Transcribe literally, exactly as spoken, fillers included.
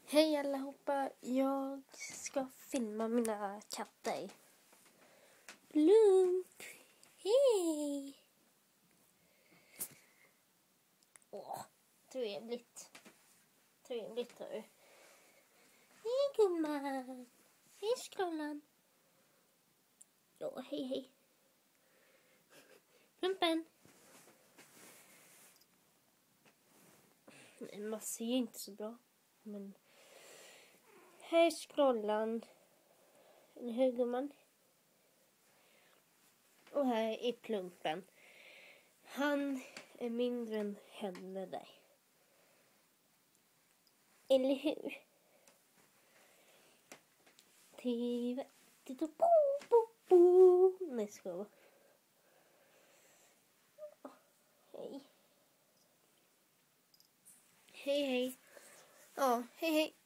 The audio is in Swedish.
Hej allihopa, jag ska filma mina katter. Lugnt, hej! Åh, trevligt. Trevligt hör du. Hej gumman. Hej skrollan. Ja, hej hej. Plumpen. Man ser ju inte så bra, men... Här är skrollan. Eller hur gumman? Och här är Plumpen. Han är mindre än henne där. Eller hur? Titta, titta, bo, bo, bo. Nej, ska jag. Hej. Hej, hej. Ja, hej, hej.